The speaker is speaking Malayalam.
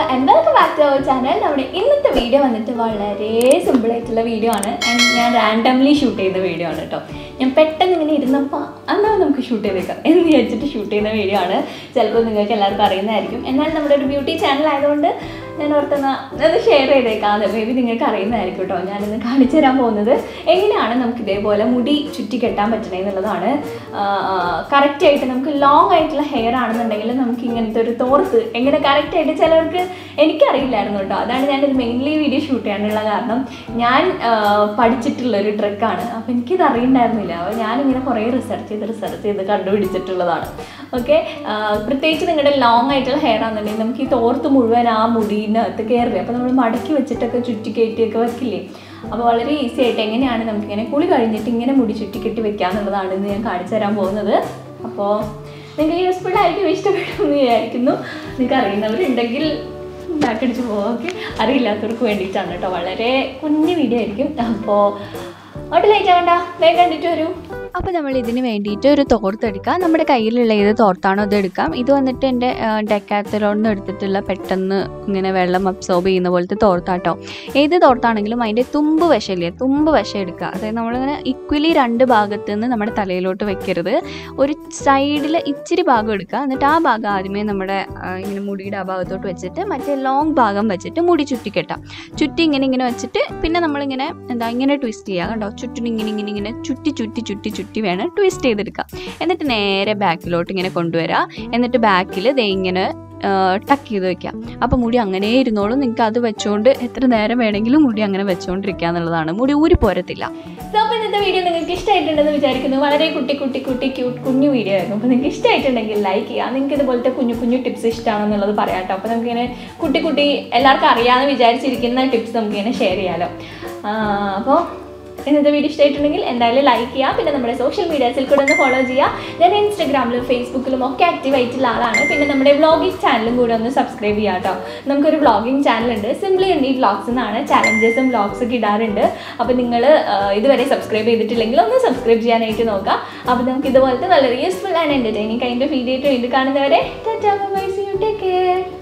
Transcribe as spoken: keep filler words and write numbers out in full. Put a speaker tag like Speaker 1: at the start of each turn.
Speaker 1: and welcome back to our channel. നമ്മുടെ ഇന്നത്തെ വീഡിയോ വന്നിട്ട് വളരെ സിമ്പിൾ ആയിട്ടുള്ള വീഡിയോ ആണ്. ആൻഡ് ഞാൻ റാൻഡംലി ഷൂട്ട് ചെയ്ത വീഡിയോ ആണ് കേട്ടോ. ഞാൻ പെട്ടെന്ന് ഇങ്ങനെ ഇരുന്നപ്പോൾ എന്നാൽ നമുക്ക് ഷൂട്ട് ചെയ്തേക്കാം എന്ന് വിചാരിച്ചിട്ട് ഷൂട്ട് ചെയ്യുന്ന വീഡിയോ ആണ്. ചിലപ്പോൾ നിങ്ങൾക്ക് എല്ലാവർക്കും അറിയുന്നതായിരിക്കും. എന്നാൽ നമ്മുടെ ഒരു ബ്യൂട്ടി ചാനൽ ആയതുകൊണ്ട് ഞാൻ ഓർത്തുന്ന അത് ഷെയർ ചെയ്തേക്കാം. അത് മേ ബി നിങ്ങൾക്ക് അറിയുന്നതായിരിക്കും കേട്ടോ. ഞാനിന്ന് കാണിച്ചു തരാൻ പോകുന്നത് എങ്ങനെയാണ് നമുക്ക് ഇതേപോലെ മുടി ചുറ്റി കെട്ടാൻ പറ്റണേ എന്നുള്ളതാണ്. കറക്റ്റായിട്ട് നമുക്ക് ലോങ് ആയിട്ടുള്ള ഹെയർ ആണെന്നുണ്ടെങ്കിൽ നമുക്ക് ഇങ്ങനത്തെ ഒരു തോർത്ത് എങ്ങനെ കറക്റ്റായിട്ട് ചിലർക്ക് എനിക്കറിയില്ലായിരുന്നു കേട്ടോ. അതാണ് ഞാനിത് മെയിൻലി വീഡിയോ ഷൂട്ട് ചെയ്യാനുള്ള കാരണം. ഞാൻ പഠിച്ചിട്ടുള്ളൊരു ട്രിക്കാണ്. അപ്പോൾ എനിക്കിത് അറിയണ്ടായിരുന്നില്ല. അപ്പോൾ ഞാനിങ്ങനെ കുറേ റിസർച്ച് ചെയ്ത് റിസർച്ച് ചെയ്ത് കണ്ടുപിടിച്ചിട്ടുള്ളതാണ്. ഓക്കെ, പ്രത്യേകിച്ച് നിങ്ങളുടെ ലോങ് ആയിട്ടുള്ള ഹെയർ ആണെന്നുണ്ടെങ്കിൽ നമുക്ക് ഈ തോർത്ത് മുഴുവൻ ആ മുടീനകത്ത് കയറില്ല. അപ്പോൾ നമ്മൾ മടക്കി വെച്ചിട്ടൊക്കെ ചുറ്റി കയറ്റിയൊക്കെ വെക്കില്ലേ. അപ്പോൾ വളരെ ഈസി ആയിട്ട് എങ്ങനെയാണ് നമുക്കിങ്ങനെ കുളി കഴിഞ്ഞിട്ട് ഇങ്ങനെ മുടി ചുറ്റി കെട്ടി വെക്കാമെന്നുള്ളതാണ് ഇന്ന് ഞാൻ കാണിച്ചു തരാൻ പോകുന്നത്. അപ്പോൾ നിങ്ങൾക്ക് യൂസ്ഫുൾ ആയിരിക്കും, ഇഷ്ടപ്പെടുമെന്ന് വിചാരിക്കുന്നു. നിങ്ങൾക്ക് അറിയുന്നവരുണ്ടെങ്കിൽ ബാക്കടിച്ച് പോകാം. ഓക്കെ, അറിയില്ലാത്തവർക്ക് വേണ്ടിയിട്ടാണ് കേട്ടോ. വളരെ കുഞ്ഞു വീഡിയോ ആയിരിക്കും. അപ്പോൾ ഒട്ടും ലൈറ്റ് ആവണ്ട, വേഗം കണ്ടിട്ട് വരൂ.
Speaker 2: അപ്പോൾ നമ്മൾ ഇതിന് വേണ്ടിയിട്ട് ഒരു തോർത്തെടുക്കാം. നമ്മുടെ കയ്യിലുള്ള ഏത് തോർത്താണോ അത് എടുക്കാം. ഇത് വന്നിട്ട് എൻ്റെ ഡെക്കാത്തലോണിന്ന് എടുത്തിട്ടുള്ള പെട്ടെന്ന് ഇങ്ങനെ വെള്ളം അബ്സോർബ് ചെയ്യുന്ന പോലത്തെ തോർത്താട്ടോ. ഏത് തോർത്താണെങ്കിലും അതിൻ്റെ തുമ്പ് വശമില്ലേ, തുമ്പ് വശം എടുക്കുക. അതായത് നമ്മളിങ്ങനെ ഇക്വലി രണ്ട് ഭാഗത്ത് നിന്ന് നമ്മുടെ തലയിലോട്ട് വെക്കരുത്. ഒരു സൈഡിൽ ഇച്ചിരി ഭാഗം എടുക്കുക. എന്നിട്ട് ആ ഭാഗം ആദ്യമേ നമ്മുടെ ഇങ്ങനെ മുടിയുടെ ആ ഭാഗത്തോട്ട് വെച്ചിട്ട് മറ്റേ ലോങ് ഭാഗം വെച്ചിട്ട് മുടി ചുറ്റി കെട്ടാം. ചുറ്റി ഇങ്ങനെ ഇങ്ങനെ വെച്ചിട്ട് പിന്നെ നമ്മളിങ്ങനെ എന്താ ഇങ്ങനെ ട്വിസ്റ്റ് ചെയ്യുക. കണ്ടോ, ചുറ്റിന് ഇങ്ങനെ ഇങ്ങനെ ഇങ്ങനെ ചുറ്റി ചുറ്റി ചുറ്റി ചുറ്റി വേണം ട്വിസ്റ്റ് ചെയ്തെടുക്കുക. എന്നിട്ട് നേരെ ബാക്കിലോട്ട് ഇങ്ങനെ കൊണ്ടുവരാം. എന്നിട്ട് ബാക്കിൽ ദേ ഇങ്ങനെ ടക്ക് ചെയ്ത് വെക്കാം. അപ്പോൾ മുടി അങ്ങനെ ഇരുന്നോളും. നിങ്ങൾക്ക് അത് വെച്ചുകൊണ്ട് എത്ര നേരം വേണമെങ്കിലും മുടി അങ്ങനെ വെച്ചുകൊണ്ടിരിക്കുക എന്നുള്ളതാണ്. മുടി ഊരി പോരത്തില്ല.
Speaker 1: അപ്പോൾ ഇന്നത്തെ വീഡിയോ നിങ്ങൾക്ക് ഇഷ്ടമായിട്ടുണ്ടെന്ന് വിചാരിക്കുന്നു. വളരെ കുട്ടി കുട്ടി കുട്ടി ക്യൂട്ട് കുഞ്ഞു വീഡിയോ ആയിരുന്നു. അപ്പോൾ നിങ്ങൾക്ക് ഇഷ്ടമായിട്ടുണ്ടെങ്കിൽ ലൈക്ക് ചെയ്യുക. നിങ്ങൾക്ക് ഇതുപോലത്തെ കുഞ്ഞു കുഞ്ഞു ടിപ്സ് ഇഷ്ടമാണെന്നുള്ളത് പറയാം കേട്ടോ. അപ്പോൾ നമുക്കിങ്ങനെ കുട്ടി കുട്ടി എല്ലാവർക്കും അറിയാമെന്ന് വിചാരിച്ചിരിക്കുന്ന ടിപ്സ് നമുക്കിങ്ങനെ ഷെയർ ചെയ്യാമല്ലോ. അപ്പോൾ ഇന്നത്തെ വീഡിയോ ഇഷ്ടമായിട്ടുണ്ടെങ്കിൽ എന്തായാലും ലൈക്ക് ചെയ്യുക. പിന്നെ നമ്മുടെ സോഷ്യൽ മീഡിയാസിൽ കൂടെ ഒന്ന് ഫോളോ ചെയ്യുക. ഞാൻ ഇൻസ്റ്റാഗ്രാമിലും ഫേസ്ബുക്കിലും ഒക്കെ ആക്റ്റീവ് ആയിട്ടുള്ള ആളാണ്. പിന്നെ നമ്മുടെ വ്ളോഗിങ് ചാനലും കൂടെ ഒന്ന് സബ്സ്ക്രൈബ് ചെയ്യുക കേട്ടോ. നമുക്കൊരു വ്ളോഗിങ് ചാനലുണ്ട്, സിംപ്ലി ഉണ്ണി വ്ളോഗ്സ് എന്നാണ്. ചാലഞ്ചസും വ്ളോഗ്സൊക്കെ ഇടാറുണ്ട്. അപ്പോൾ നിങ്ങൾ ഇതുവരെ സബ്സ്ക്രൈബ് ചെയ്തിട്ടില്ലെങ്കിൽ ഒന്ന് സബ്സ്ക്രൈബ് ചെയ്യാനായിട്ട് നോക്കുക. അപ്പോൾ നമുക്ക് ഇതുപോലത്തെ വളരെ useful and entertaining kind of video ആയിട്ട് വീണ്ടും കാണുന്നവരെ tata bye bye, see you, take care.